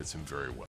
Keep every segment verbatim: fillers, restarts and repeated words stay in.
fits him very well.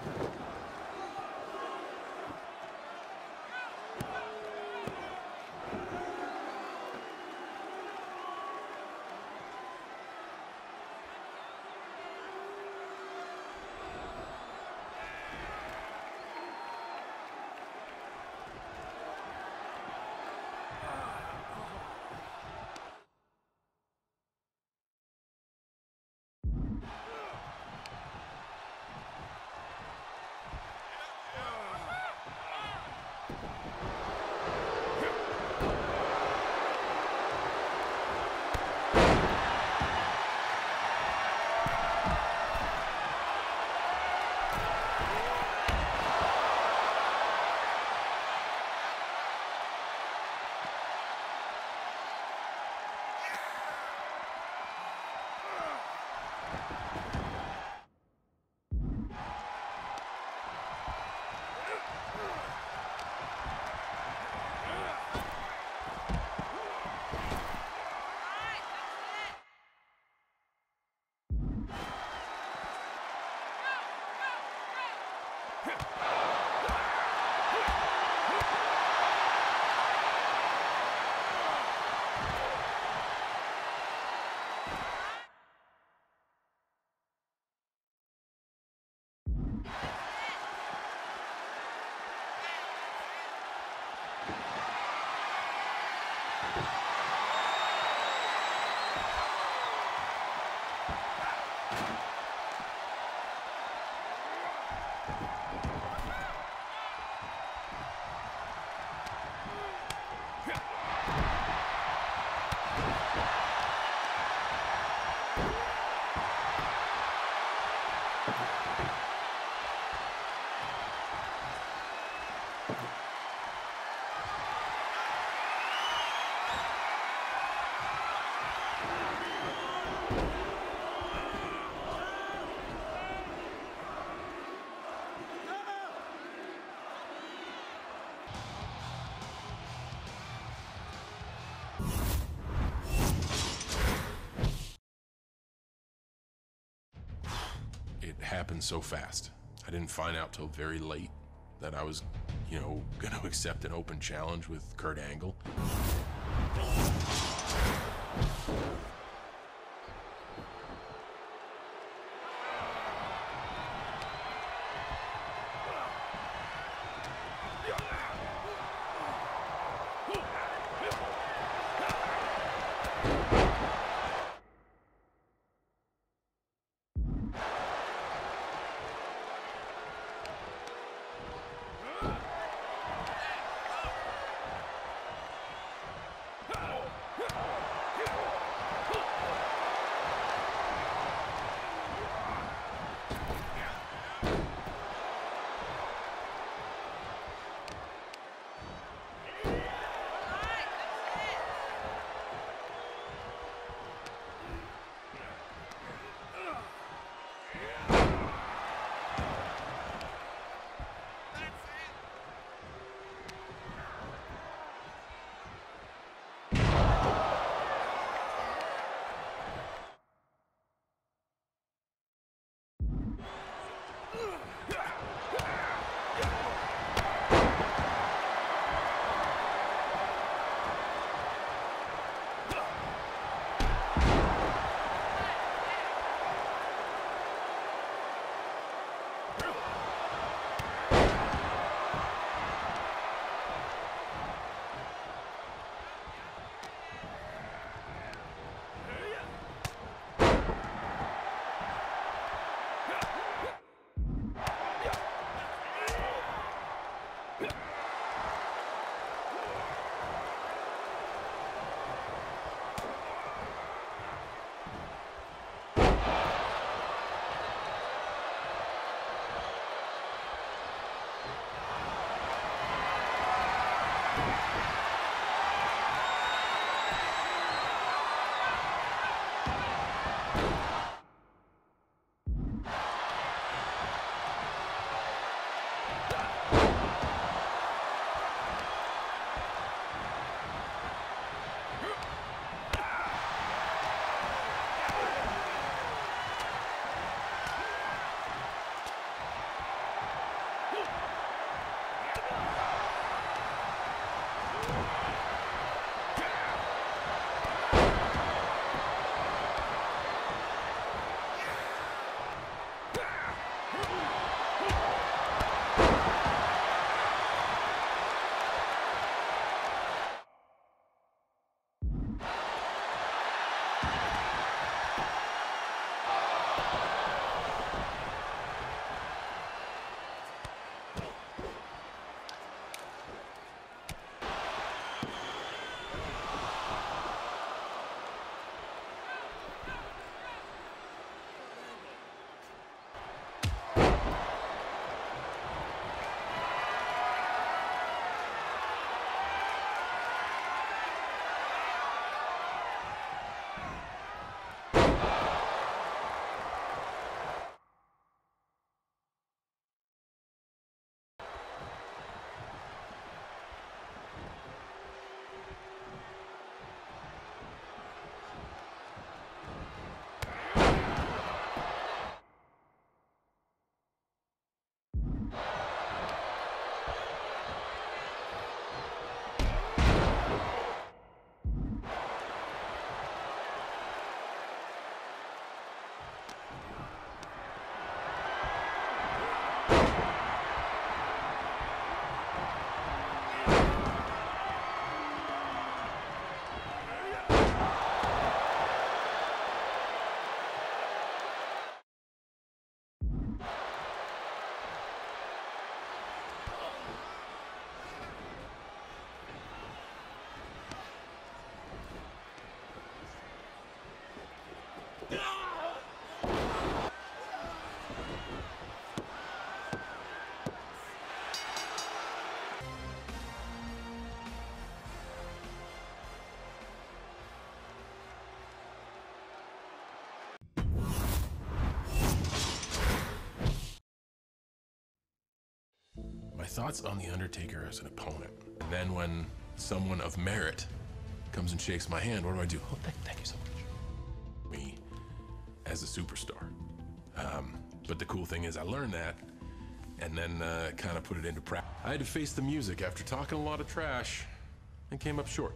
It happened so fast. I didn't find out till very late that I was, you know, gonna accept an open challenge with Kurt Angle. my thoughts on The Undertaker as an opponent. And then when someone of merit comes and shakes my hand, what do I do? Oh, thank, thank you so much. Me as a superstar. Um, but the cool thing is I learned that and then uh, kind of put it into practice. I had to face the music after talking a lot of trash and came up short.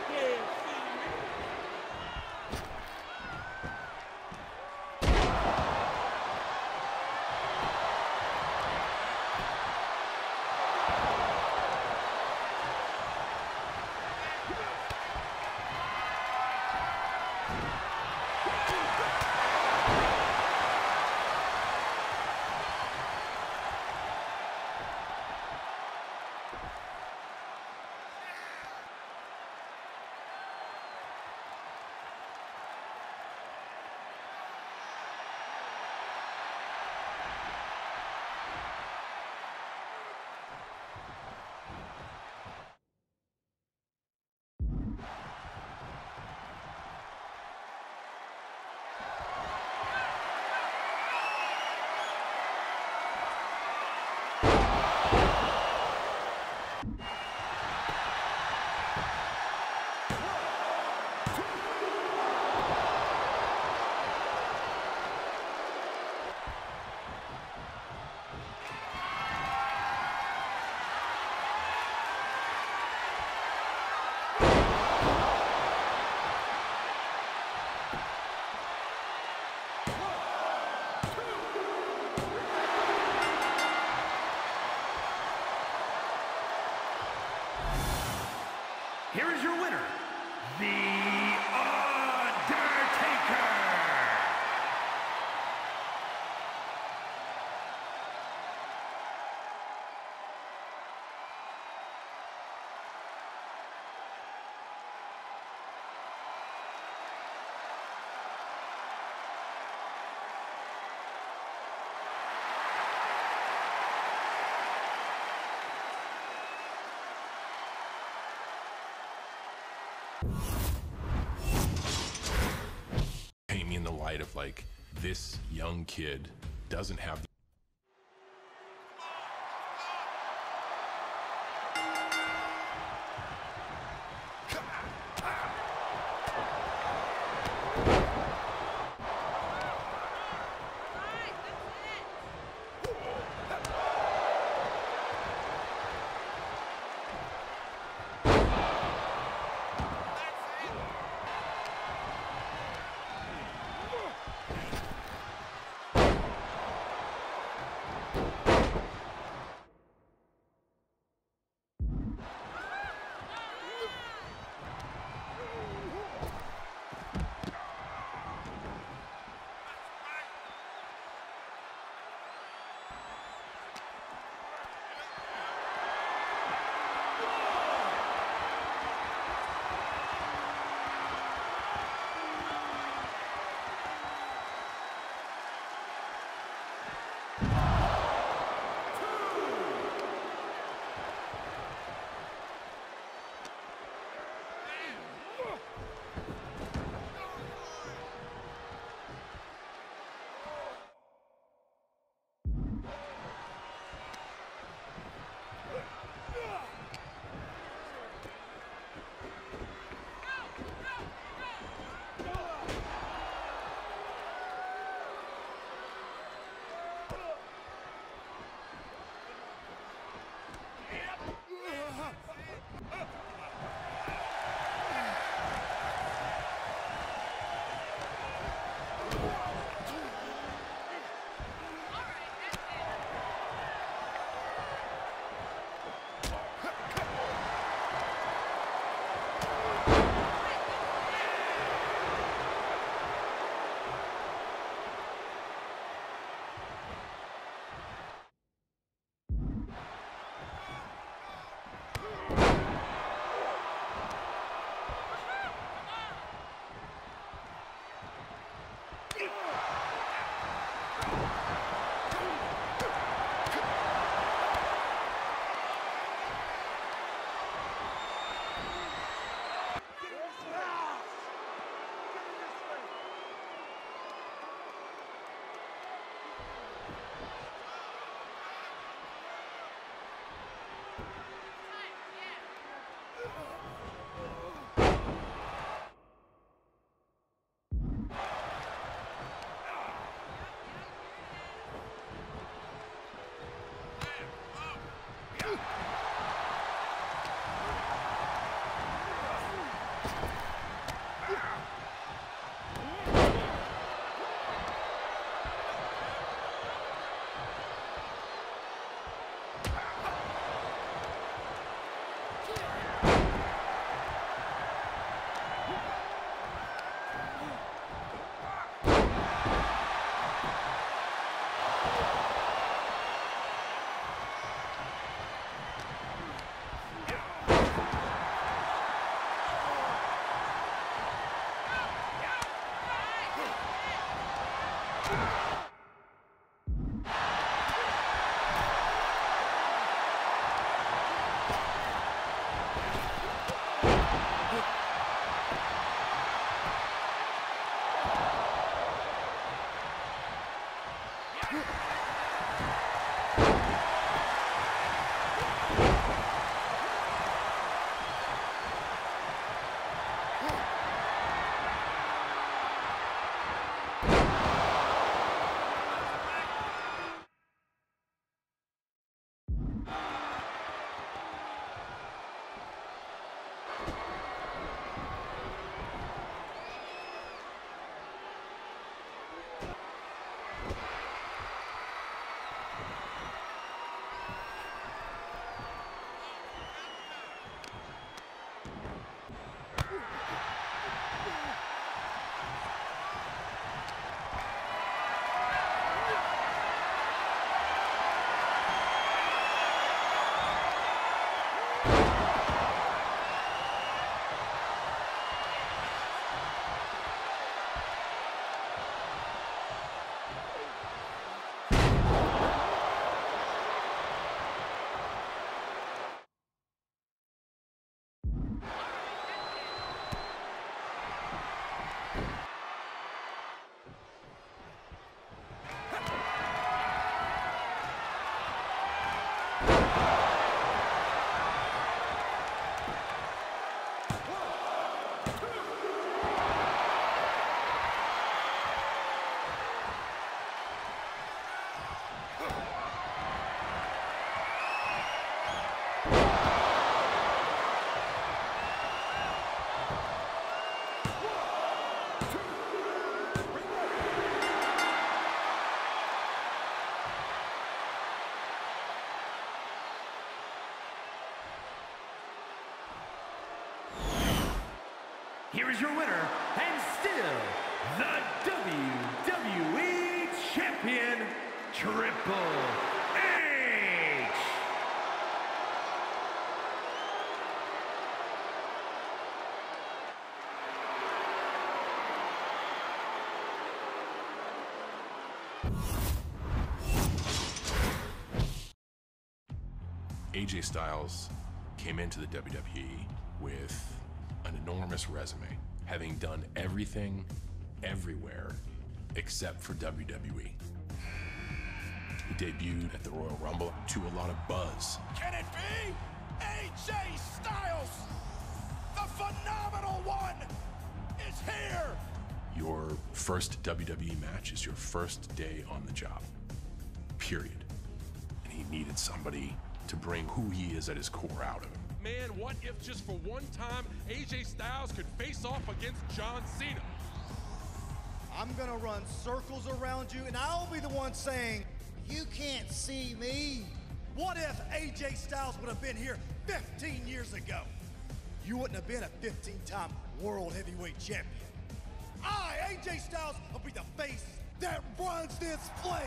Here is your winner, The Undertaker! Paint me in the light of like, this young kid doesn't have Here is your winner, and still the W W E Champion, Triple H. A J Styles came into the W W E with an enormous resume, having done everything, everywhere, except for W W E. He debuted at the Royal Rumble to a lot of buzz. Can it be? A J Styles, the phenomenal one, is here! Your first W W E match is your first day on the job, period. And he needed somebody to bring who he is at his core out of him. Man, what if just for one time A J Styles could face off against John Cena? I'm gonna run circles around you and I'll be the one saying, you can't see me. What if A J Styles would have been here fifteen years ago? You wouldn't have been a fifteen-time world heavyweight champion. I, A J Styles, will be the face that runs this place.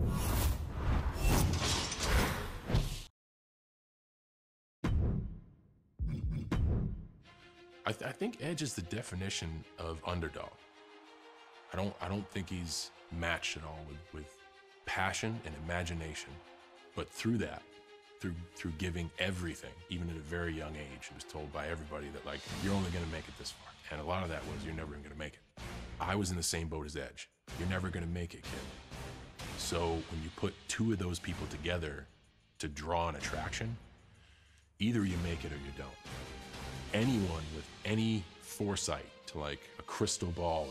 I, th I think Edge is the definition of underdog. I don't, I don't think he's matched at all with, with passion and imagination, but through that, through, through giving everything, even at a very young age, he was told by everybody that, like, you're only gonna make it this far. And a lot of that was, you're never gonna make it. I was in the same boat as Edge. You're never gonna make it, kid. So when you put two of those people together to draw an attraction, either you make it or you don't. Anyone with any foresight to, like, a crystal ball.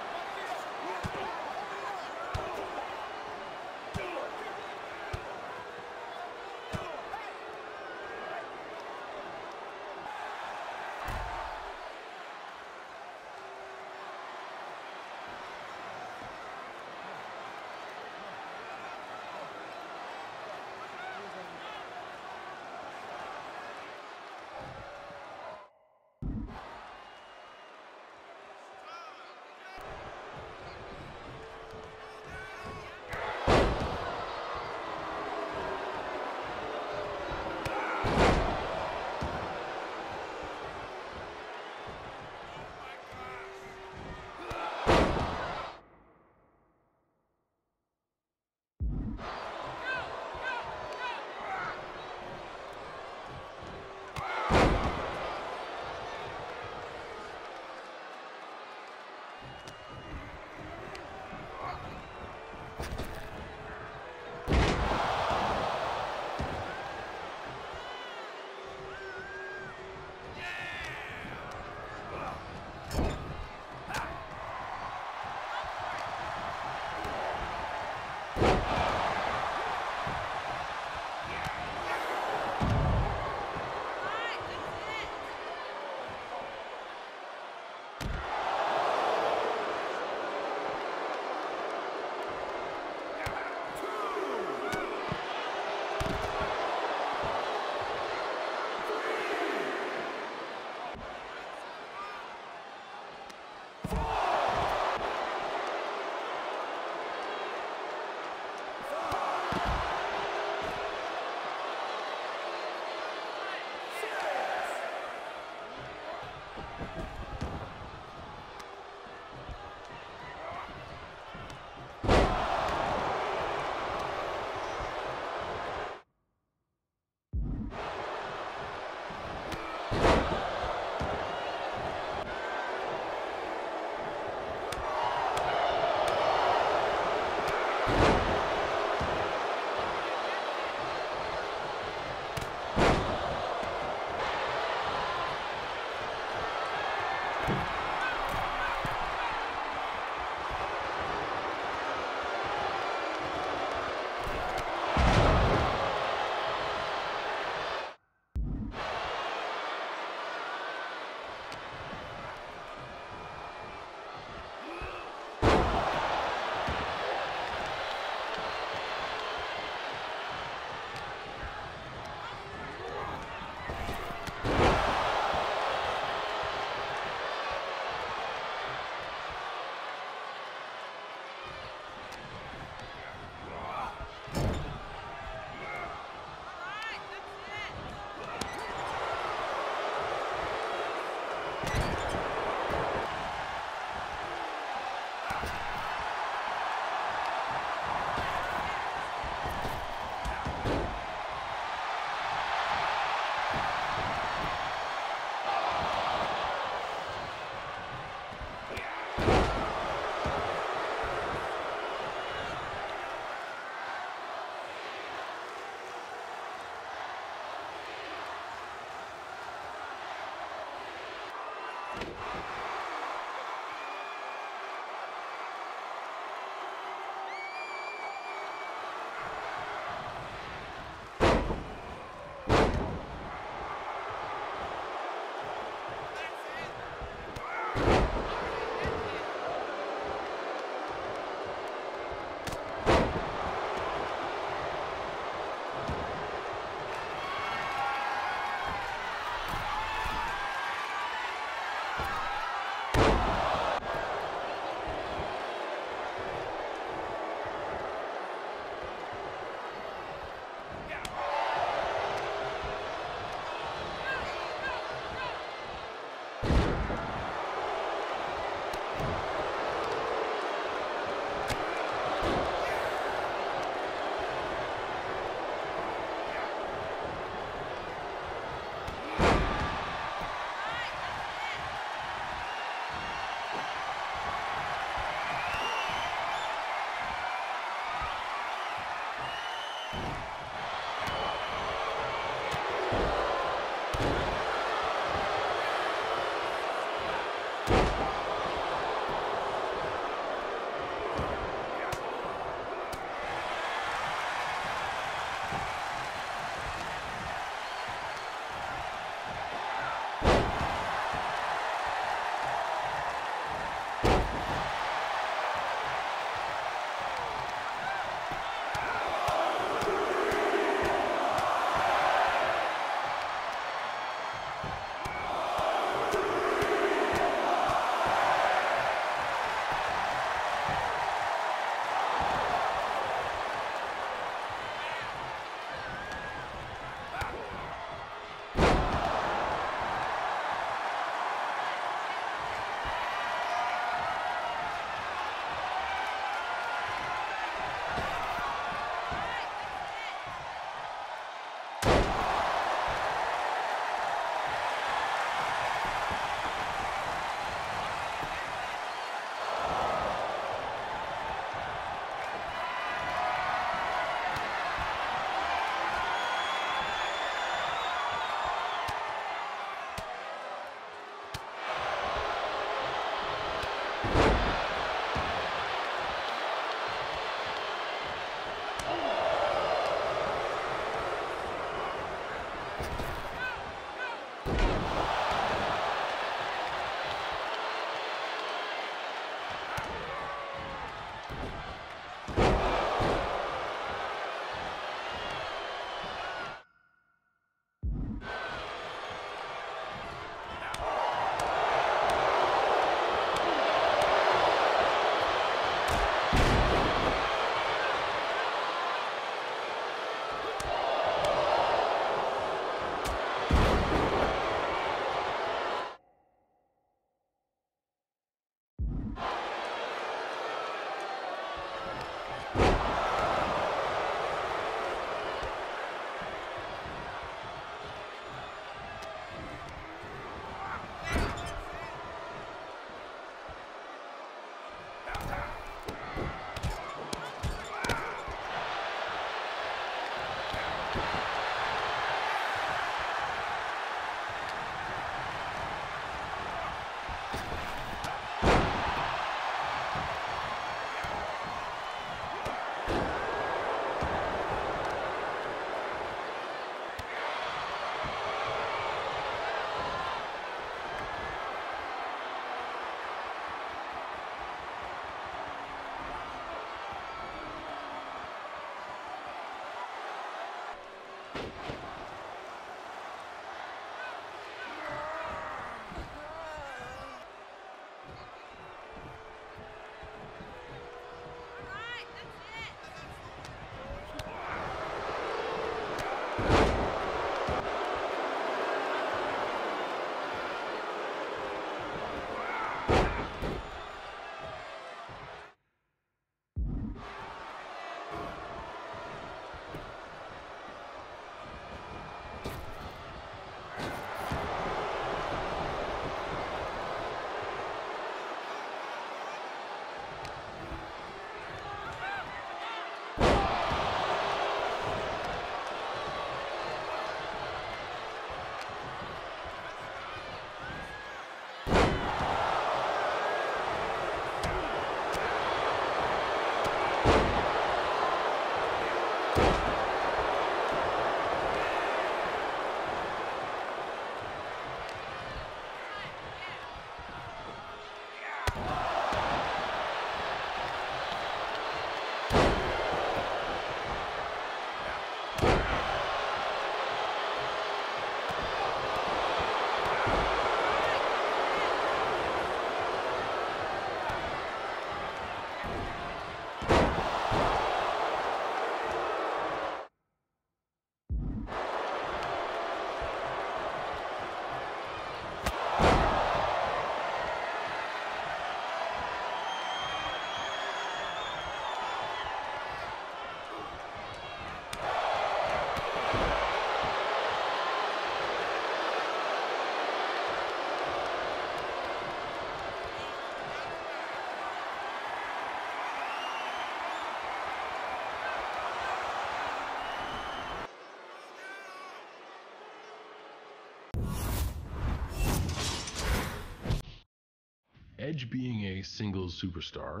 Edge, being a singles superstar,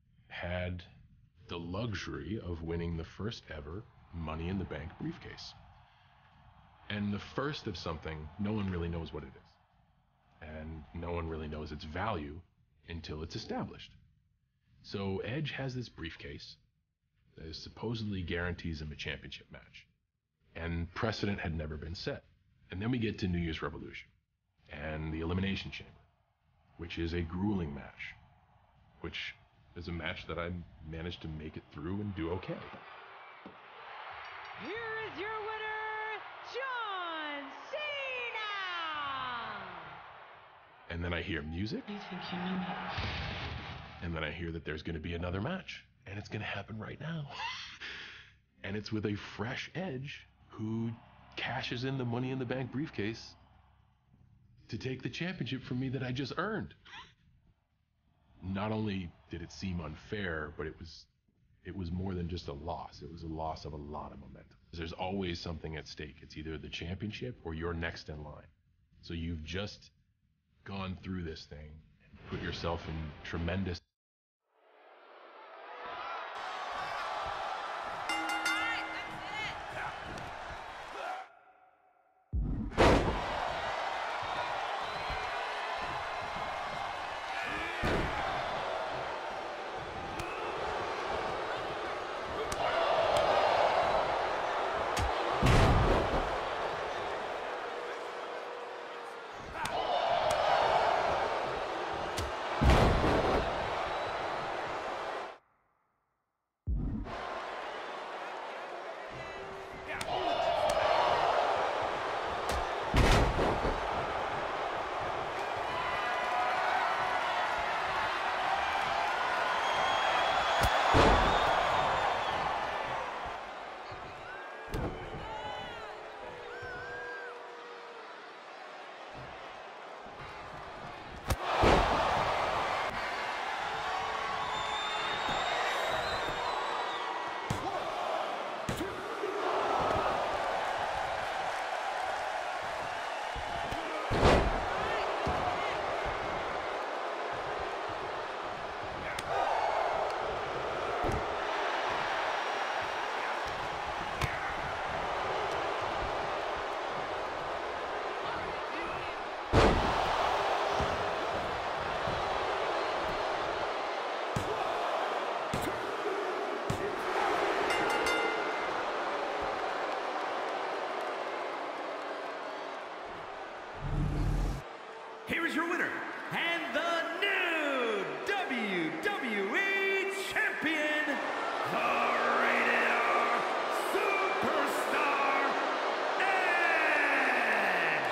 had the luxury of winning the first ever Money in the Bank briefcase. And the first of something, no one really knows what it is. And no one really knows its value until it's established. So Edge has this briefcase that supposedly guarantees him a championship match. And precedent had never been set. And then we get to New Year's Revolution and the Elimination Chamber, which is a grueling match, which is a match that I managed to make it through and do okay. Here is your winner, John Cena! And then I hear music. You think you know me? And then I hear that there's going to be another match, and it's going to happen right now. And it's with a fresh Edge who cashes in the Money in the Bank briefcase to take the championship from me that I just earned. Not only did it seem unfair, but it was it was more than just a loss. It was a loss of a lot of momentum. There's always something at stake. It's either the championship or you're next in line. So you've just gone through this thing and put yourself in tremendous is your winner, and the new W W E Champion, the Rated R Superstar, Edge!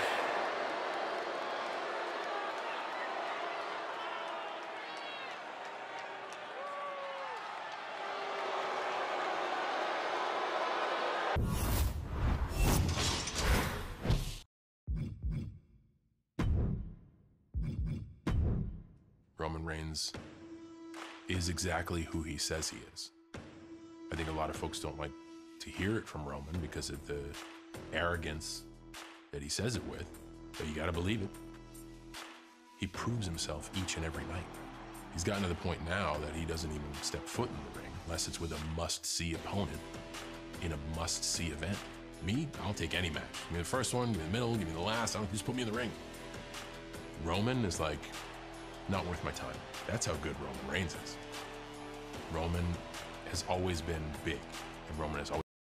Roman Reigns is exactly who he says he is. I think a lot of folks don't like to hear it from Roman because of the arrogance that he says it with, but you gotta believe it. He proves himself each and every night. He's gotten to the point now that he doesn't even step foot in the ring unless it's with a must-see opponent in a must-see event. Me, I'll take any match. Give me the first one, give me the middle, give me the last. I don't just put me in the ring. Roman is like, not worth my time. That's how good Roman Reigns is. Roman has always been big, and Roman has always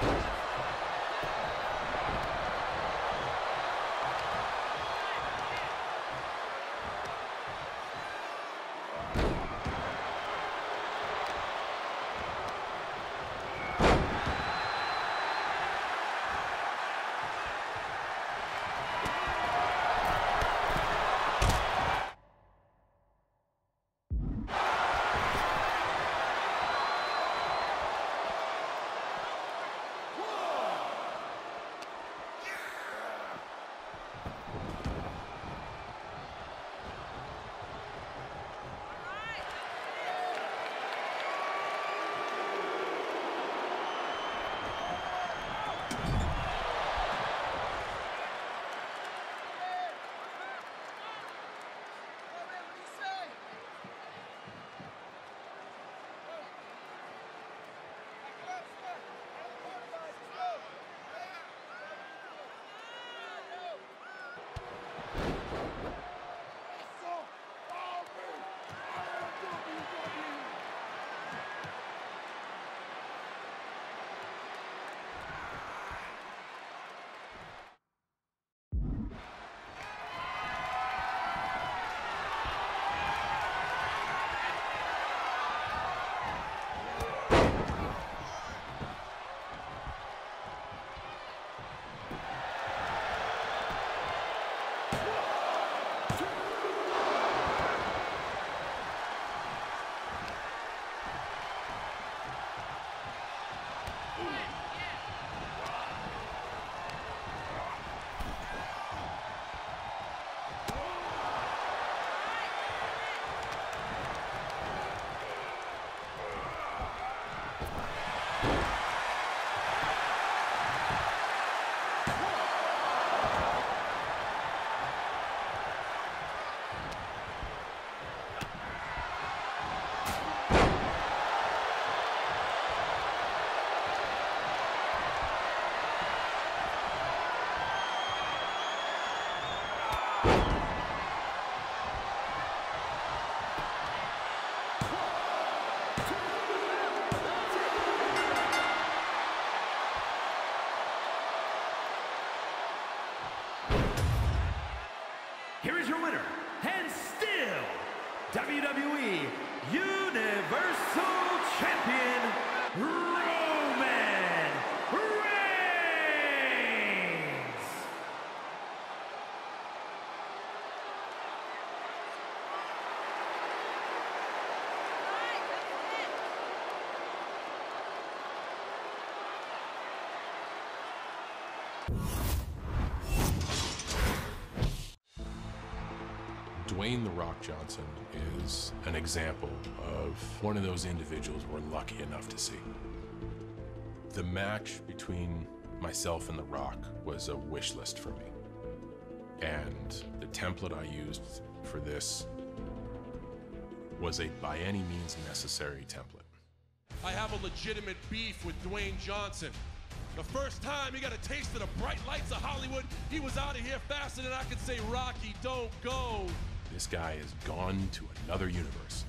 Here is your winner, and still W W E Universal Champion, Roman Reigns. Dwayne "The Rock" Johnson is an example of one of those individuals we're lucky enough to see. The match between myself and The Rock was a wish list for me. And the template I used for this was a by any means necessary template. I have a legitimate beef with Dwayne Johnson. The first time he got a taste of the bright lights of Hollywood, he was out of here faster than I could say, Rocky, don't go. This guy has gone to another universe.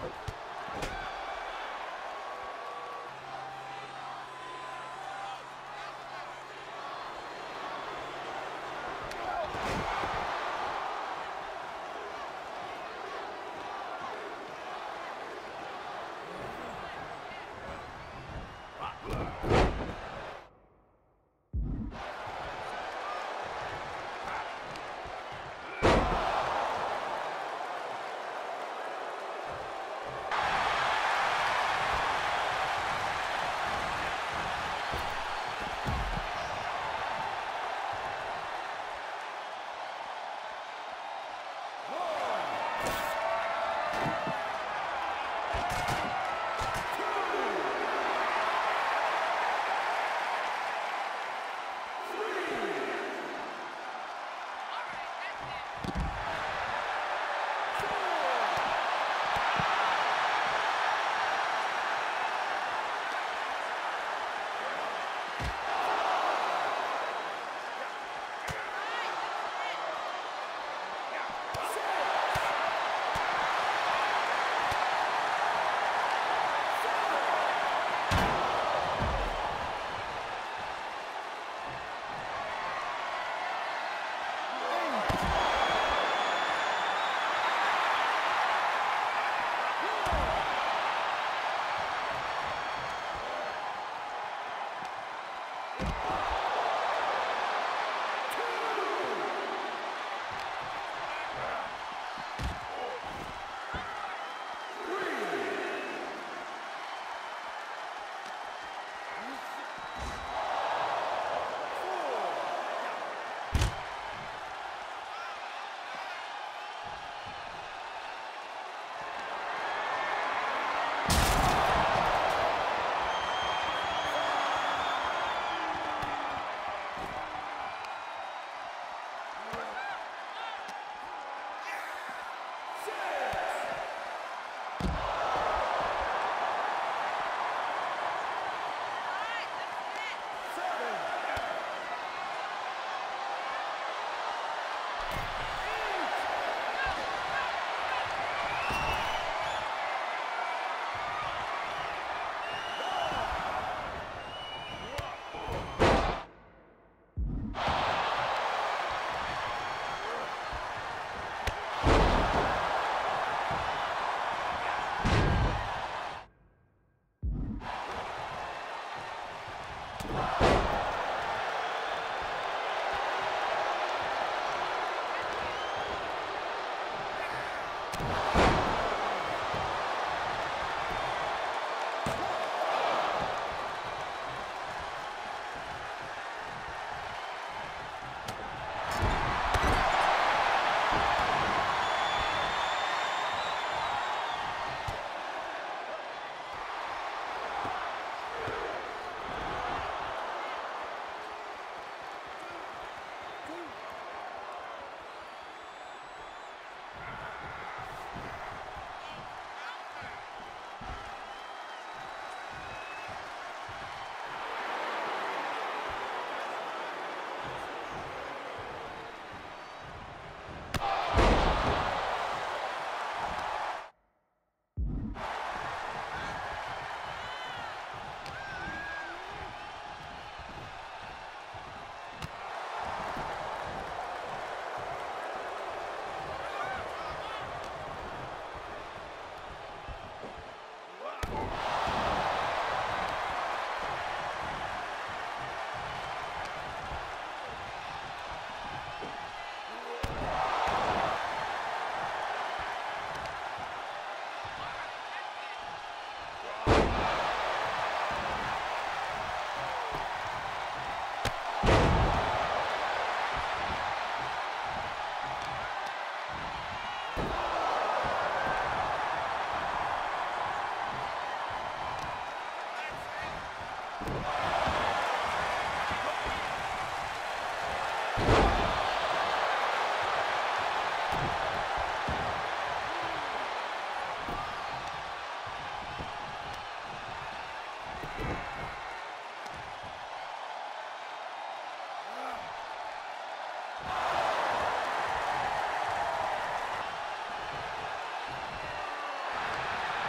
And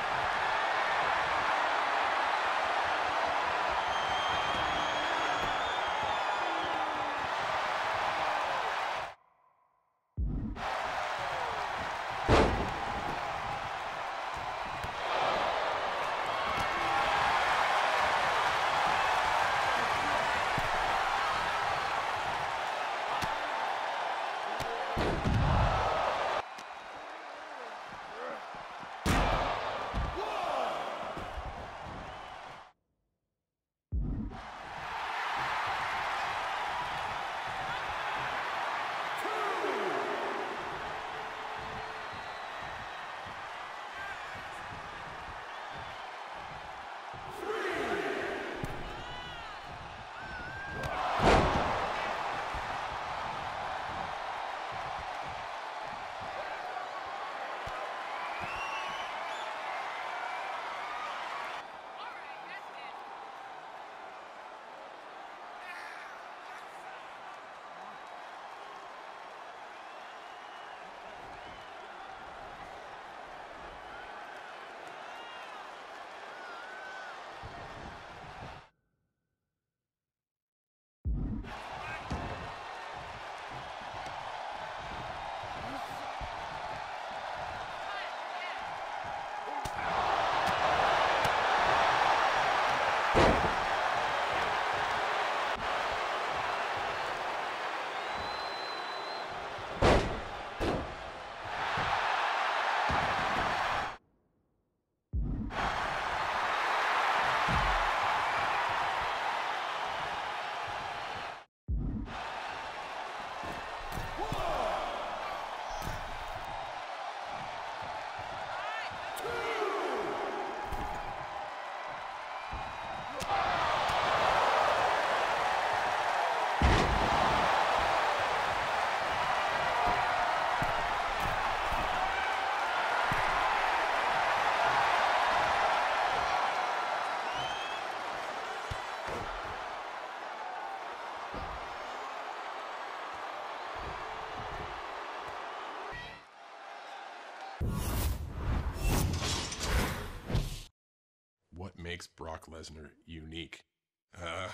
What makes Brock Lesnar unique? Uh,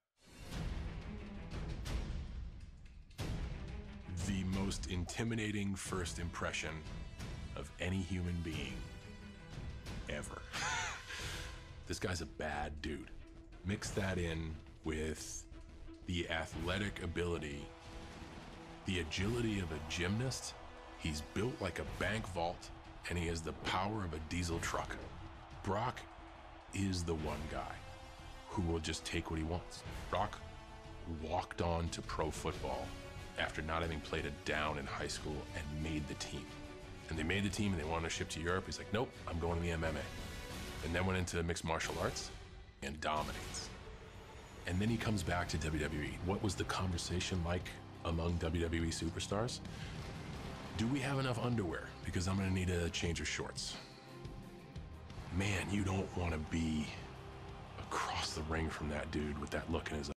the most intimidating first impression of any human being ever. This guy's a bad dude. Mix that in with the athletic ability, the agility of a gymnast. He's built like a bank vault, and he has the power of a diesel truck. Brock is the one guy who will just take what he wants. Brock walked on to pro football after not having played a down in high school and made the team. And they made the team and they wanted to ship to Europe. He's like, nope, I'm going to the M M A. And then went into mixed martial arts and dominates. And then he comes back to W W E. What was the conversation like among W W E superstars? Do we have enough underwear? Because I'm gonna need a change of shorts. Man, you don't wanna be across the ring from that dude with that look in his eye.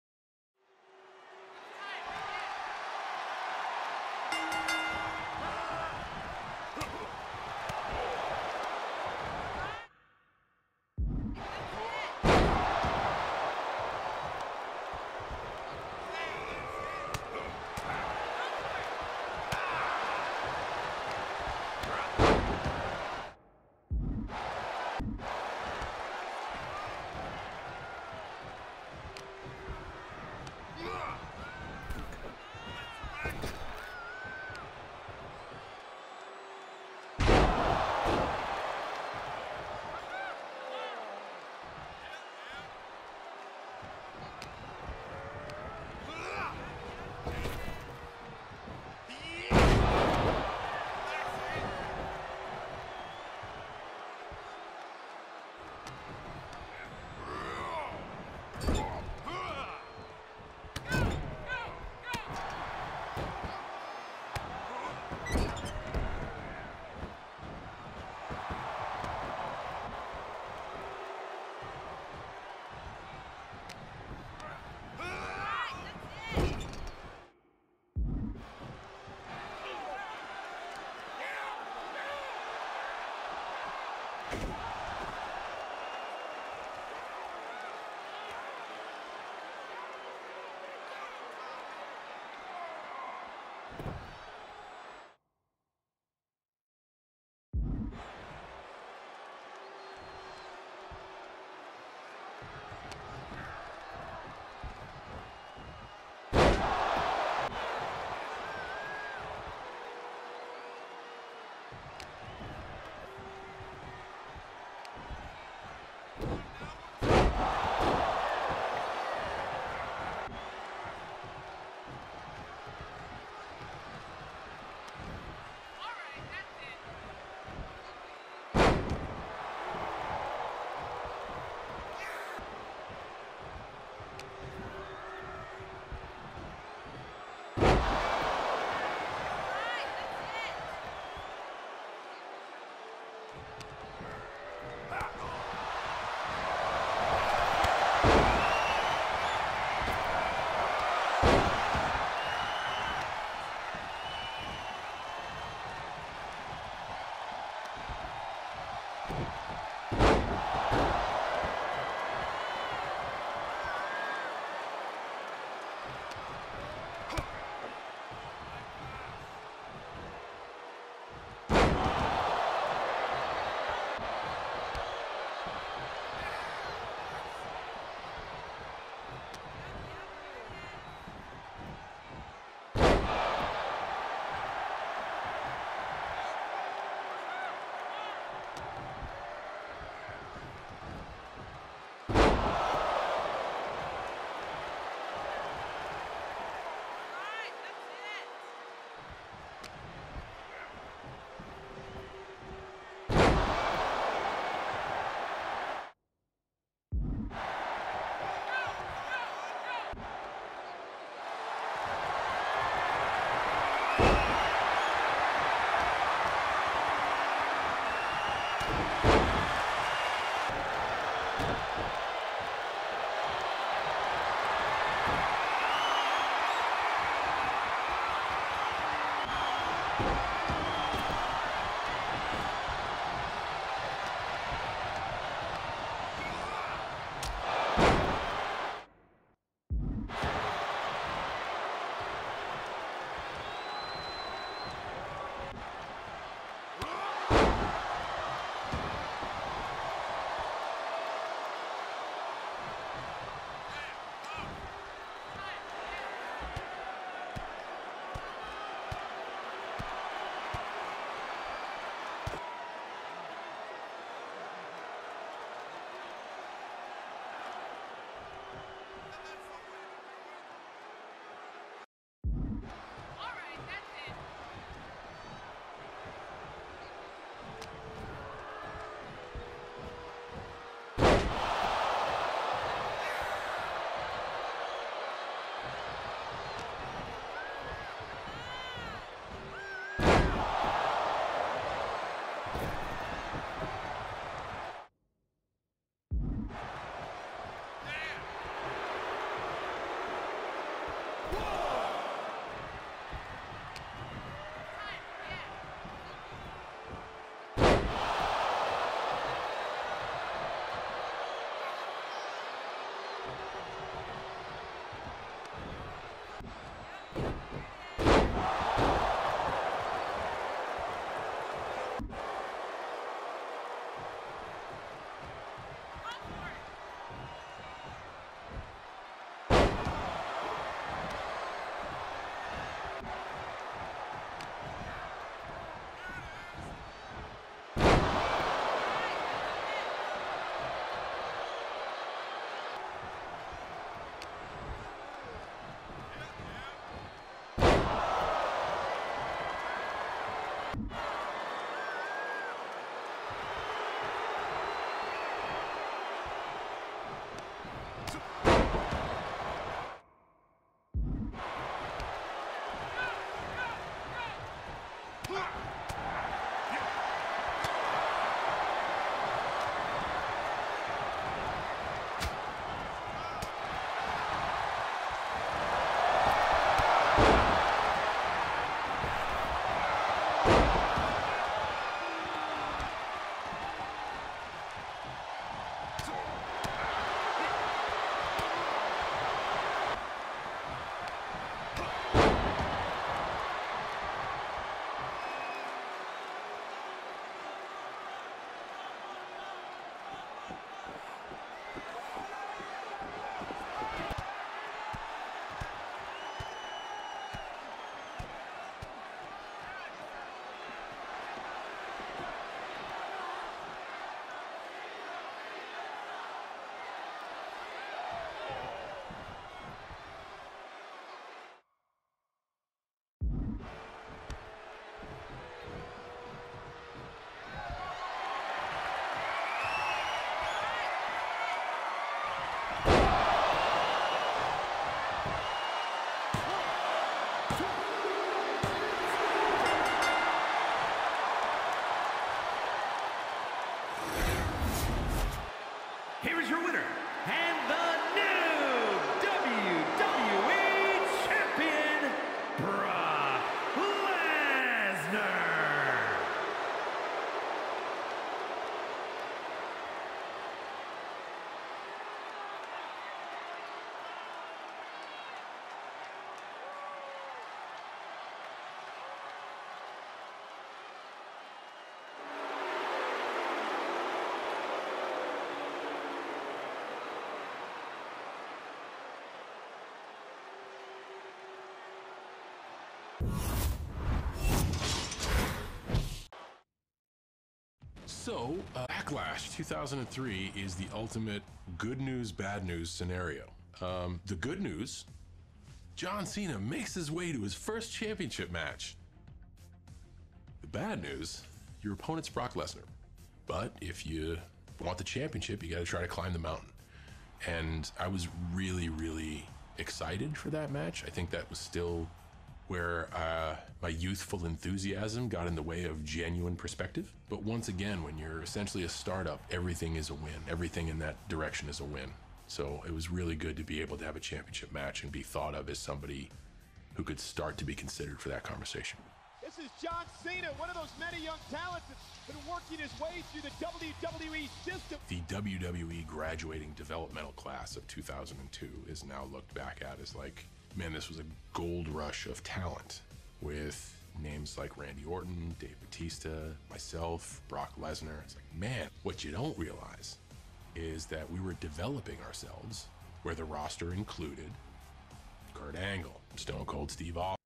So, uh, Backlash two thousand three is the ultimate good news, bad news scenario. Um, the good news, John Cena makes his way to his first championship match. The bad news, your opponent's Brock Lesnar. But if you want the championship, you got to try to climb the mountain. And I was really, really excited for that match. I think that was still where uh, my youthful enthusiasm got in the way of genuine perspective. But once again, when you're essentially a startup, everything is a win. Everything in that direction is a win. So it was really good to be able to have a championship match and be thought of as somebody who could start to be considered for that conversation. This is John Cena, one of those many young talents that's been working his way through the W W E system. The W W E graduating developmental class of two thousand two is now looked back at as like, man, this was a gold rush of talent with names like Randy Orton, Dave Bautista, myself, Brock Lesnar. It's like, man, what you don't realize is that we were developing ourselves where the roster included Kurt Angle, Stone Cold Steve Austin,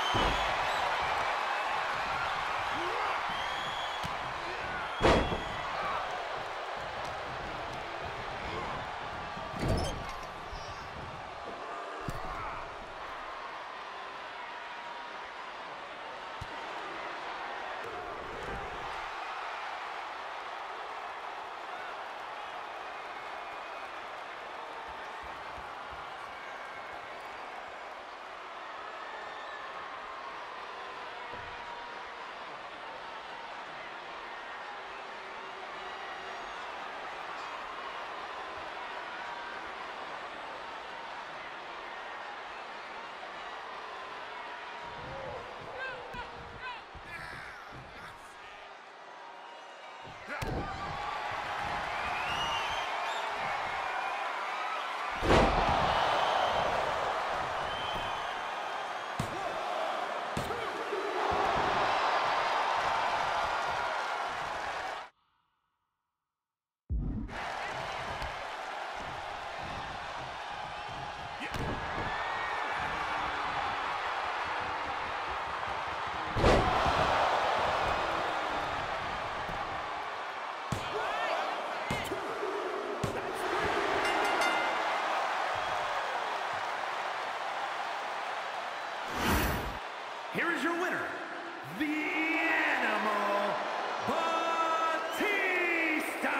Here is your winner, the Animal Batista!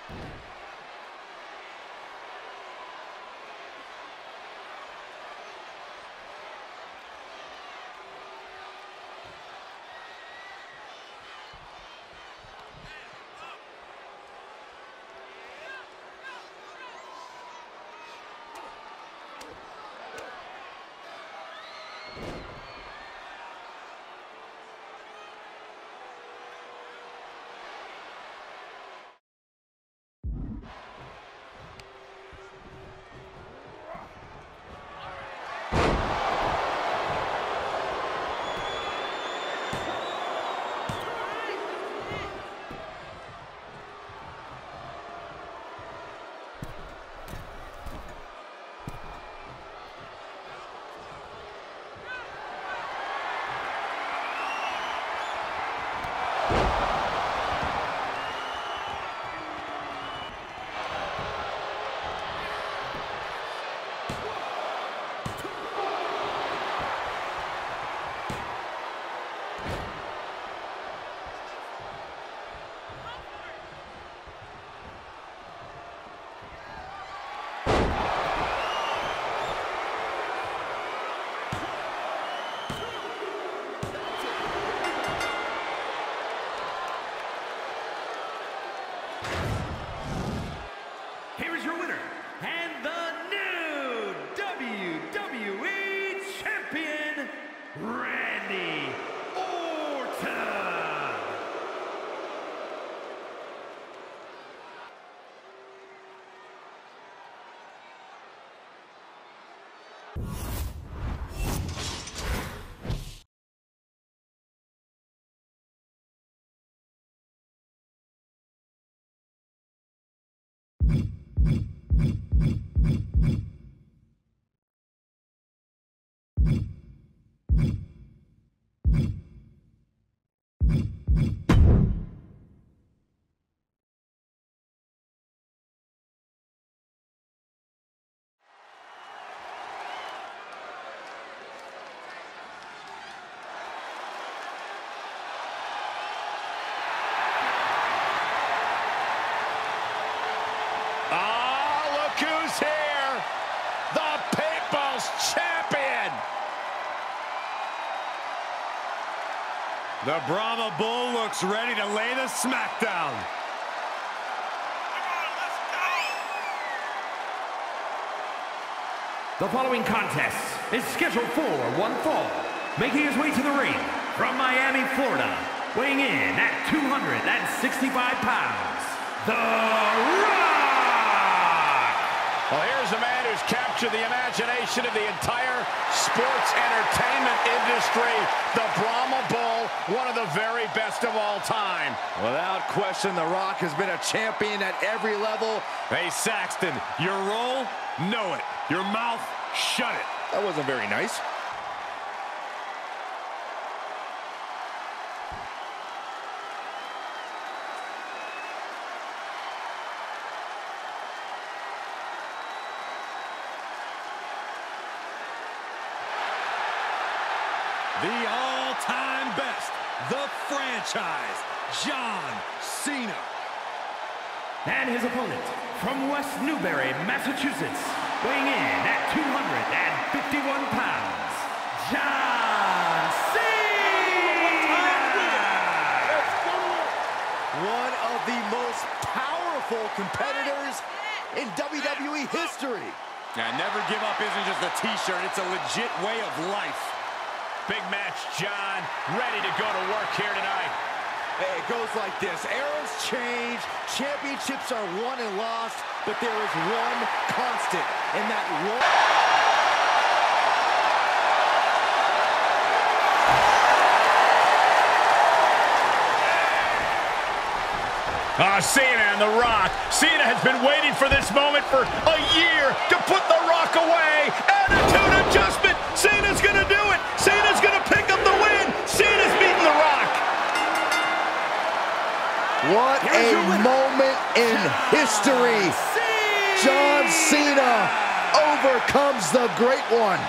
Here is your winner, and the new W W E Champion, Randy Orton. Who's here? The People's Champion! The Brahma Bull looks ready to lay the smackdown. The following contest is scheduled for one fall, making his way to the ring from Miami, Florida, weighing in at two hundred sixty-five pounds, The Rock! Well, here's a man who's captured the imagination of the entire sports entertainment industry, the Brahma Bull, one of the very best of all time. Without question, The Rock has been a champion at every level. Hey, Saxton, your role, know it. Your mouth, shut it. That wasn't very nice. The all-time best, the franchise, John Cena. And his opponent, from West Newbury, Massachusetts, weighing in at two hundred fifty-one pounds, John Cena! One of the most powerful competitors in W W E history. Now, never give up isn't just a t-shirt, it's a legit way of life. Big match, John, ready to go to work here tonight. It goes like this. Eras change, championships are won and lost, but there is one constant, and that one... Ah, oh, Cena and The Rock. Cena has been waiting for this moment for a year to put The Rock away. Attitude adjustment. Cena's going to do it. Cena's going to pick up the win. Cena's beating The Rock. What a moment in history. John Cena overcomes the Great One.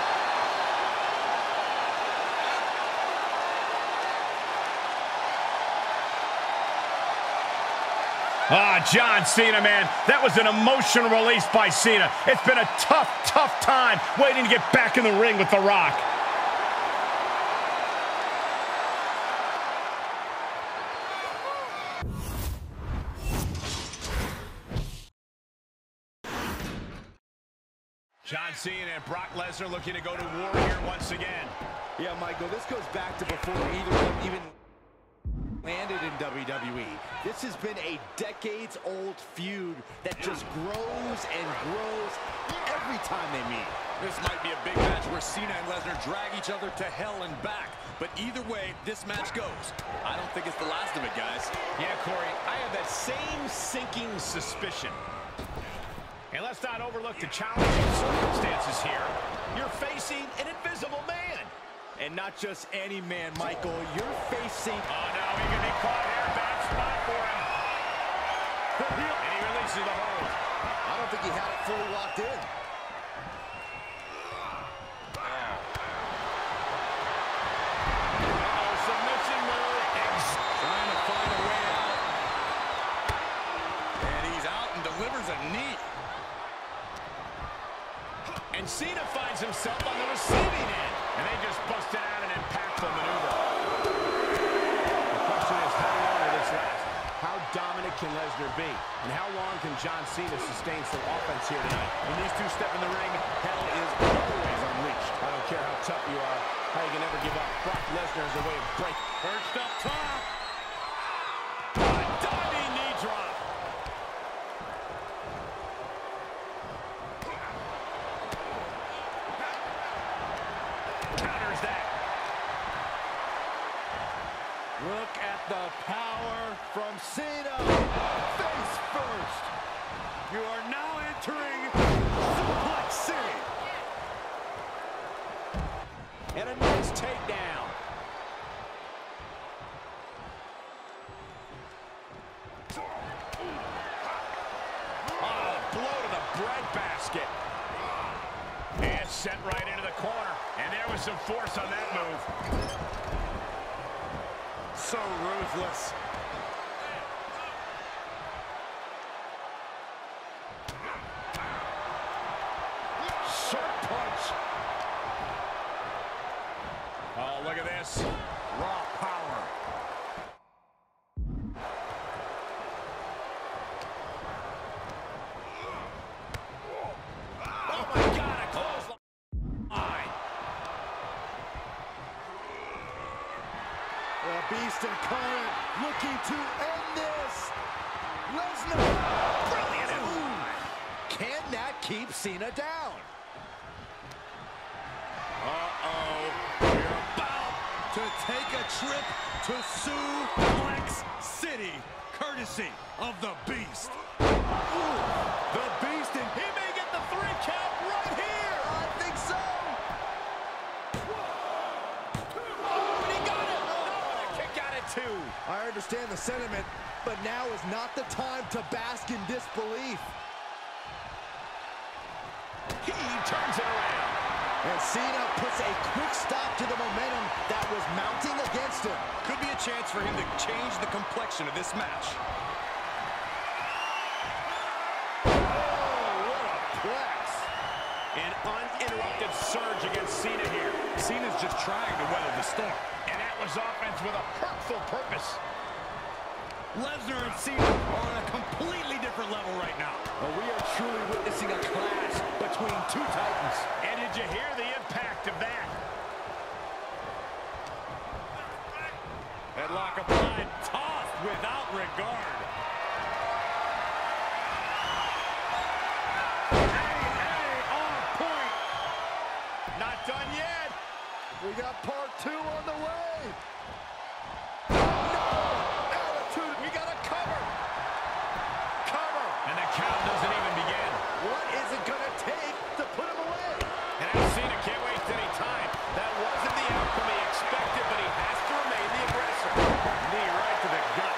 Ah, John Cena, man. That was an emotional release by Cena. It's been a tough, tough time waiting to get back in the ring with The Rock. John Cena and Brock Lesnar looking to go to war here once again. Yeah, Michael, this goes back to before either of them even landed in W W E. This has been a decades-old feud that just grows and grows every time they meet. This might be a big match where Cena and Lesnar drag each other to hell and back. But either way, this match goes. I don't think it's the last of it, guys. Yeah, Corey, I have that same sinking suspicion. And let's not overlook the challenging circumstances here. You're facing an invisible man. And not just any man, Michael. You're facing... Oh, no, he can be caught here. Bad spot for him. And he releases the hold. I don't think he had it fully locked in. Uh-oh, submission move. Trying to find a way out. And he's out and delivers a knee. And Cena finds himself on the receiving end. And they just busted out an impactful maneuver. The question is, how long will this last? How dominant can Lesnar be? And how long can John Cena sustain some offense here tonight? When these two step in the ring, hell is always unleashed. I don't care how tough you are, how you can never give up. Brock Lesnar is a way of breaking. Perched up top. A diving knee drop. Counters that. Look at the power from Cena. Face first. You are now entering Suplex City. And a nice takedown. Oh, blow to the breadbasket. And sent right into the corner. And there was some force on that move. So ruthless. Sharp punch. Oh, look at this. Raw power. Oh, my God, a close line. The Beast incarnate looking to end this. Lesnar. Brilliant. Can that keep Cena down? Uh-oh. We're about to take a trip to Suplex City, courtesy of the Beast. Ooh, the Beast, and he may get the three count right here. I think so. Oh, and he got it. Oh, the kick out at two. I understand the sentiment, but now is not the time to bask in disbelief. He turns it around. And Cena puts a quick stop to the momentum that was mounting against him. Could be a chance for him to change the complexion of this match. Oh, what a plex. An uninterrupted surge against Cena here. Cena's just trying to weather the storm. And that was offense with a hurtful purpose. Lesnar and Cena are on a completely different level right now. Well, we are truly witnessing a clash between two titans. And did you hear the impact of that? Headlock applied, tossed without regard. Hey, hey, on point. Not done yet. We got part two on the way. We got a cover. Cover. And the count doesn't even begin. What is it going to take to put him away? And now Cena can't waste any time. That wasn't the outcome he expected, but he has to remain the aggressor. Knee right to the gut.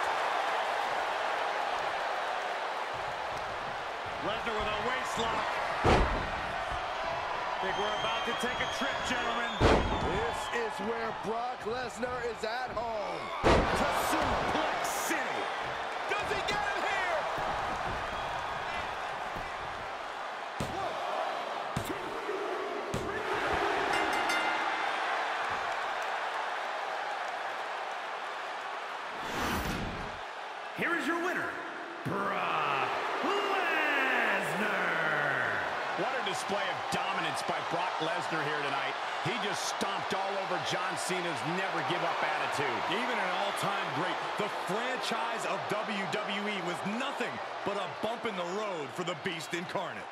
Lesnar with a waist lock. Think we're about to take a trip, gentlemen. This is where Brock Lesnar is at home. To Suplex City. Does he get him here? display of dominance by Brock Lesnar here tonight. He just stomped all over John Cena's never-give-up attitude. Even an all-time great, the franchise of W W E was nothing but a bump in the road for the Beast incarnate.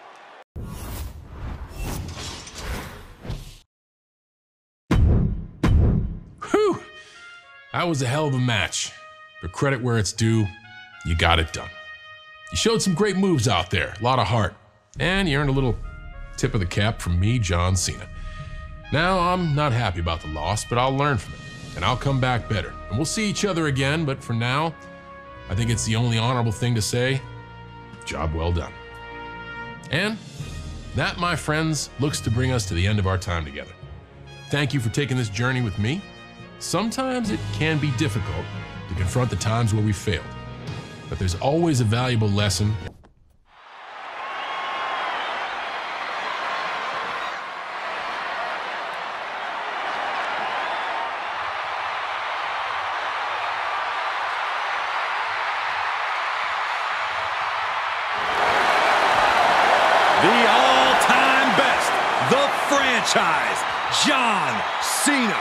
Whew! That was a hell of a match. But credit where it's due, you got it done. You showed some great moves out there, a lot of heart. And you earned a little tip of the cap from me, John Cena. Now, I'm not happy about the loss, but I'll learn from it, and I'll come back better. And we'll see each other again, but for now, I think it's the only honorable thing to say, job well done. And that, my friends, looks to bring us to the end of our time together. Thank you for taking this journey with me. Sometimes it can be difficult to confront the times where we failed, but there's always a valuable lesson. The all-time best, the franchise, John Cena.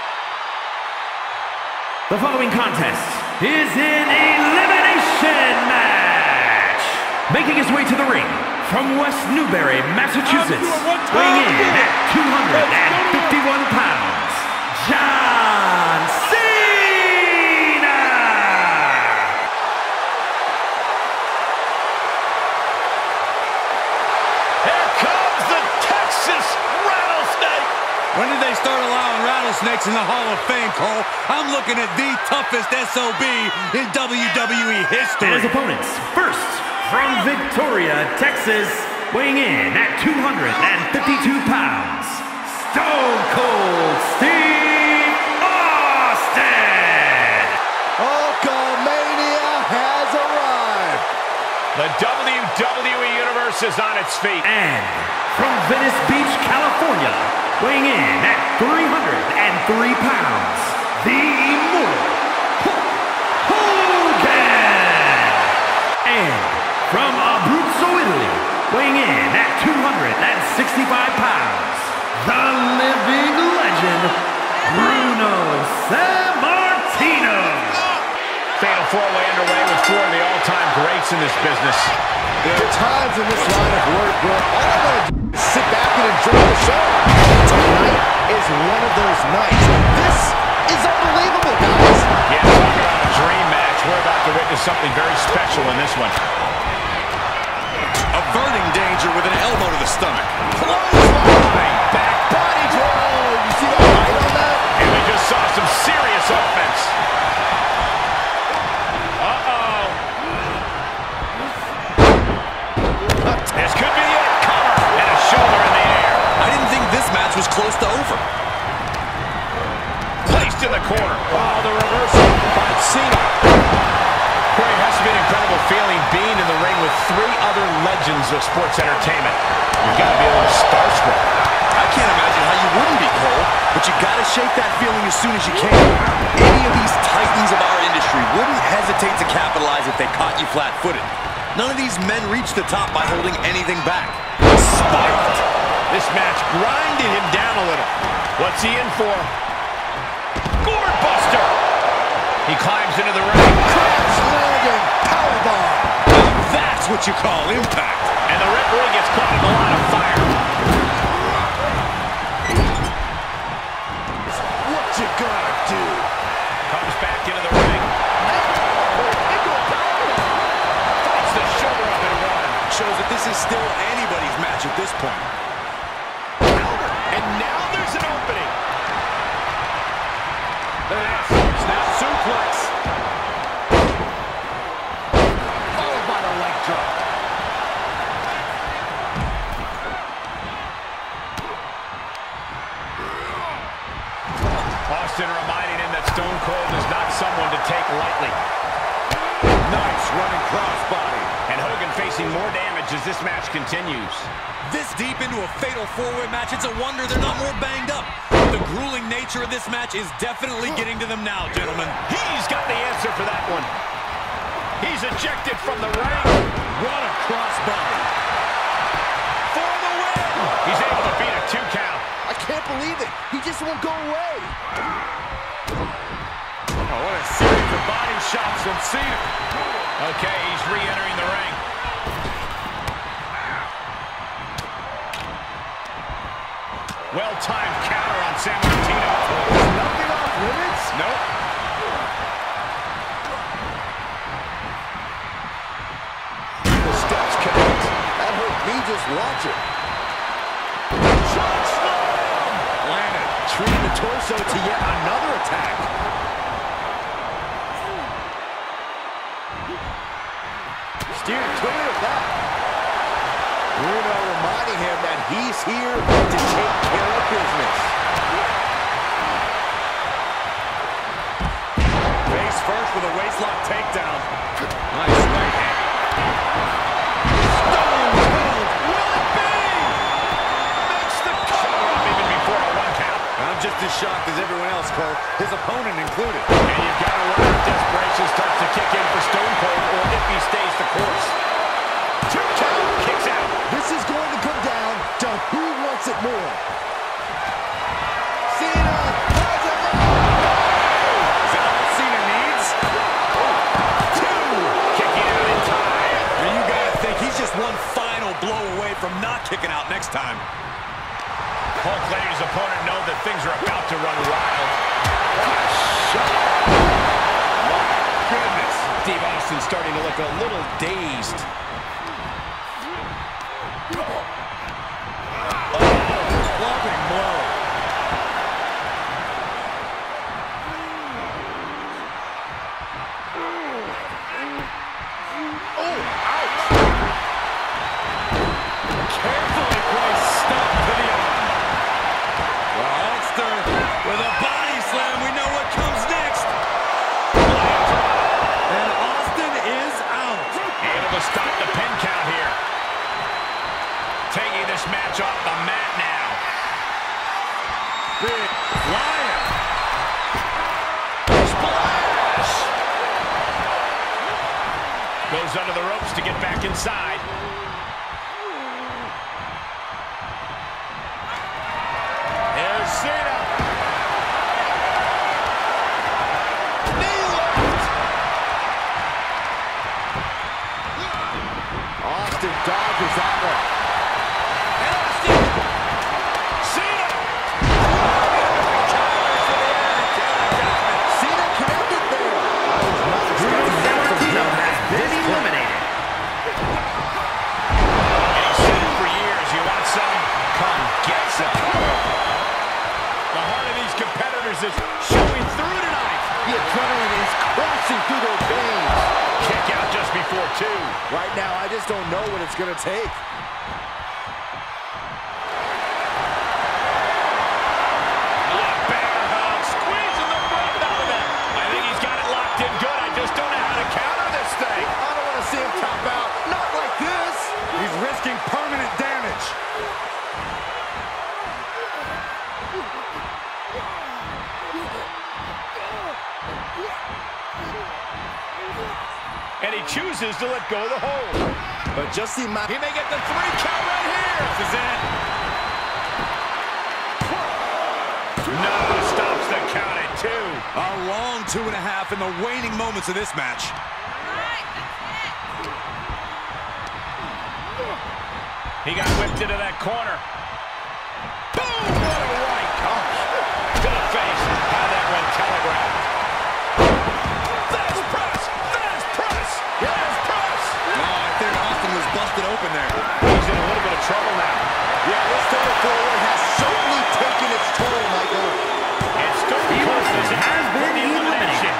The following contest is an elimination match. Making his way to the ring from West Newbury, Massachusetts, weighing in at two hundred fifty-one pounds, John Cena. Here comes the Texas Rattlesnake. When did they start allowing rattlesnakes in the Hall of Fame, Cole? I'm looking at the toughest S O B in W W E history. And his opponents, first from Victoria, Texas, weighing in at two hundred fifty-two pounds, Stone Cold Steve Austin. Hulkamania has arrived. The W W E Universe is on its feet. And from Venice Beach, California, weighing in at three hundred three pounds, the Immortal Hulk Hogan. And from Abruzzo, Italy, weighing in at two hundred sixty-five pounds, the living legend, Bruno Sammartino. Fatal four-way underway with four of the all-time greats in this business. There are times in this line of work where all I want to do is sit back and enjoy the show. Tonight is one of those nights. This is unbelievable, guys. Yeah, talking about a dream match. We're about to witness something very special in this one. Averting danger with an elbow to the stomach. Clothesline, back body draw. You see that right on that? And we just saw some serious offense. Uh-oh. This could be it. Cover and a shoulder in the air. I didn't think this match was close to over. Placed in the corner. Oh, the reversal by Cena. Boy, it has to be an incredible feeling being in the ring with three other legends of sports entertainment. You've got to be a little starstruck. I can't imagine how you wouldn't be, Cole, but you got to shake that feeling as soon as you can. Any of these titans of our industry wouldn't hesitate to capitalize if they caught you flat-footed. None of these men reached the top by holding anything back. Spiked. This match grinded him down a little. What's he in for? Gourd Buster. He climbs into the ring. Crash landing powerbomb. That's what you call impact. And the referee gets caught in a line of fire. What you gonna do? Comes back into the ring. Fights the shoulder up and one. Shows that this is still anybody's match at this point. And now there's an opening. This snap suplex. Followed by the leg drop. Austin reminding him that Stone Cold is not someone to take lightly. Nice running crossbody. And Hogan facing more damage as this match continues. This deep into a fatal four-way match, it's a wonder they're not more banged up. The grueling nature of this match is definitely getting to them now, gentlemen. He's got the answer for that one. He's ejected from the ring. What a crossbody. For the won't go away. Oh, what a series of body shots from Cena. Okay, he's re-entering the ring. Well-timed counter on San Martino. Nothing off limits? Nope. The steps connect. That hurt me just watching. Shot slam! Landed. Treating the torso to yet another attack. Steered clear of that. Bruno reminding him that he's here to take care of business. Face first with a waistlock takedown. Nice right hand. Stone cold. Will it be? Makes the cover up even before a one count. I'm just as shocked as everyone else, Cole. His opponent included. And you've got to wonder if desperation starts to kick in for Stone Cold or if he stays the course. Two count. Kicks out. This is going to come down to who wants it more. Cena has it. Is that all Cena needs? Two. Kicking out in time. And you gotta think he's just one final blow away from not kicking out next time. Hulk letting his opponent know that things are about to run wild. What a shot. My goodness. Steve Austin starting to look a little dazed. Clubbing blow. Oh, ouch. Carefully placed stomp to the arm. Well, Hulkster with a body slam. We know what comes next. And Austin is out. Able to stop the pin count here. Taking this match off the mat now. Big flyer. Splash! Goes under the ropes to get back inside. There's Cena. Knee lift. Austin dodges that one. And Austin. Cena. Cena connected there. Valentino has been eliminated. And he's said it for years. You want some? Come get some. The heart of these competitors is showing through tonight. The adrenaline is coursing through their veins. Kick out just before two. Right now, I just don't know what it's going to take. Ah, bear hug, squeezing the breath out of them. I think he's got it locked in good. I just don't know how to counter this thing. I don't want to see him tap out. Not like this. He's risking permanent damage. And he chooses to let go of the hold. But just the amount. He may get the three count right here. This is it. No, stops the count at two. A long two and a half in the waning moments of this match. He got whipped into that corner. Boom! What a right. Gosh. To the face. How that went telegraphed. Fast press! Fast press! Fast press! No, I think Austin was busted open there. He's in a little bit of trouble now. Yeah, this territory has certainly taken its toll, Michael. And Stone Cold has been eliminated.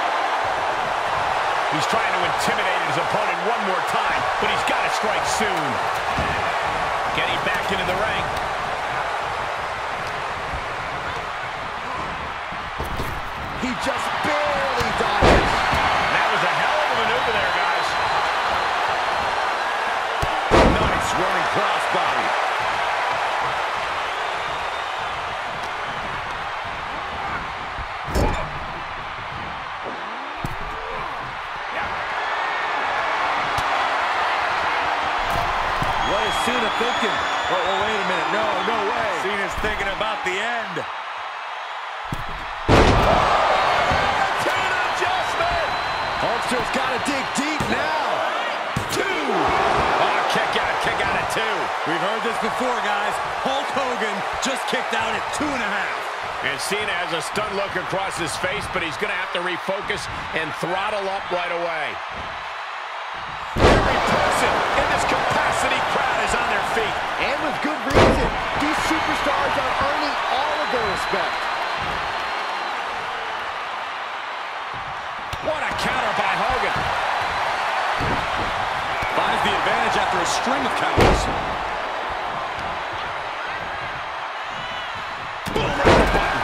He's trying to intimidate his opponent one more time, but he's got to strike soon. Getting back into the ring. He just barely dodges. That was a hell of a maneuver there, guys. Nice running crossbody. What is Cena thinking? Oh, oh, wait a minute. No, no way. Cena's thinking about the end. dig deep now. Two. Oh, kick out, kick out at two. We've heard this before, guys. Hulk Hogan just kicked out at two and a half. And Cena has a stunned look across his face, but he's going to have to refocus and throttle up right away. Every person in this capacity crowd is on their feet. And with good reason. These superstars are earning all of their respect. What a counter by Hogan. Finds the advantage after a string of counters. Boom, right the button.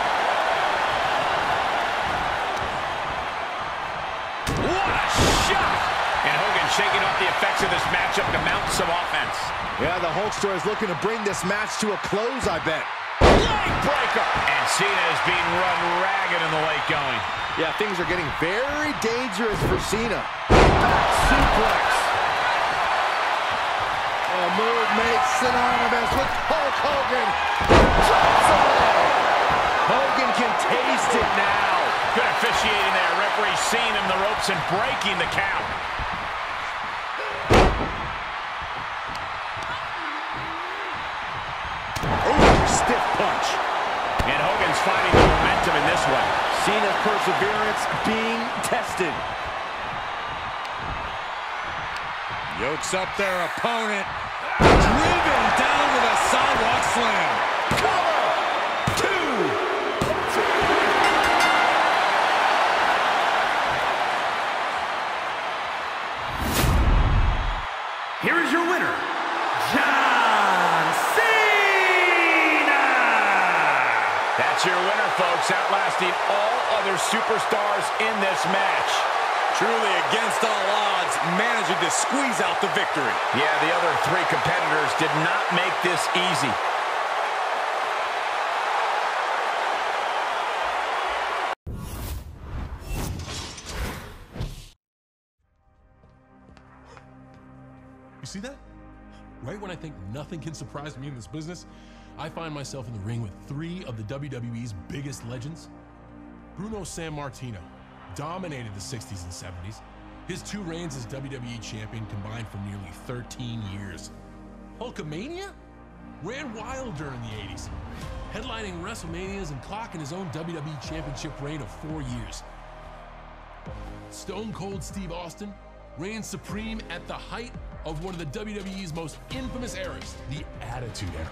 What a shot! And Hogan shaking off the effects of this matchup to mount some offense. Yeah, the Hulkster is looking to bring this match to a close, I bet. Leg breaker! And Cena is being run ragged in the late going. Yeah, things are getting very dangerous for Cena. Back suplex. A move made synonymous with Hulk Hogan. Drops away. Hogan can taste it now. Good officiating there. Referee seeing him the ropes and breaking the count. Ooh, stiff punch. And Hogan's finding the momentum in this one. Cena's perseverance being tested. Yokes up their opponent. Driven down with a sidewalk slam. Cover! Two! Here is your winner, John Cena! That's your winner, folks, outlasting all other superstars in this match. Truly against all odds, managing to squeeze out the victory. Yeah, the other three competitors did not make this easy. You see that? Right when I think nothing can surprise me in this business, I find myself in the ring with three of the W W E's biggest legends. Bruno Sammartino dominated the sixties and seventies. His two reigns as W W E champion combined for nearly thirteen years. Hulkamania ran wild during the eighties, headlining WrestleManias and clocking his own W W E championship reign of four years. Stone Cold Steve Austin reigned supreme at the height of one of the W W E's most infamous eras, the Attitude Era.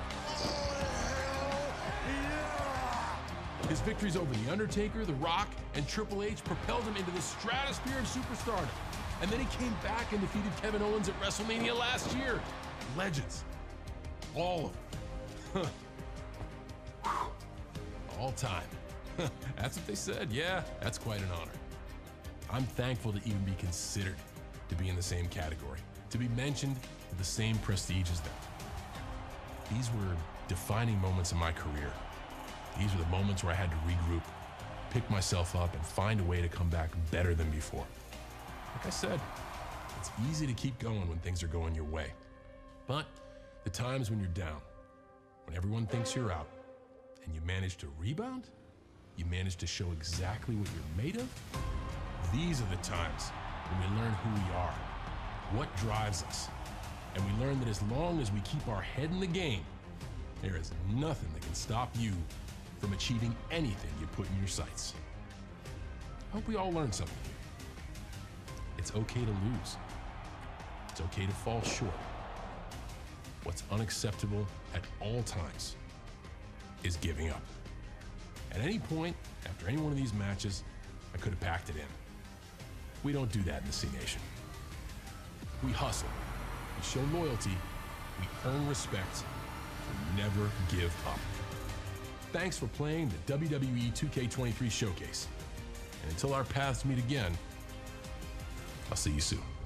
His victories over The Undertaker, The Rock, and Triple H propelled him into the stratosphere of superstardom. And then he came back and defeated Kevin Owens at WrestleMania last year. Legends. All of them. All time. That's what they said. Yeah, that's quite an honor. I'm thankful to even be considered to be in the same category, to be mentioned with the same prestige as them. These were defining moments in my career. These were the moments where I had to regroup, pick myself up, and find a way to come back better than before. Like I said, it's easy to keep going when things are going your way. But the times when you're down, when everyone thinks you're out, and you manage to rebound, you manage to show exactly what you're made of, these are the times when we learn who we are, what drives us, and we learn that as long as we keep our head in the game, there is nothing that can stop you from achieving anything you put in your sights. I hope we all learn something here. It's okay to lose. It's okay to fall short. What's unacceptable at all times is giving up. At any point, after any one of these matches, I could have packed it in. We don't do that in the C Nation. We hustle, we show loyalty, we earn respect, we never give up. Thanks for playing the W W E two K twenty-three Showcase. And until our paths meet again, I'll see you soon.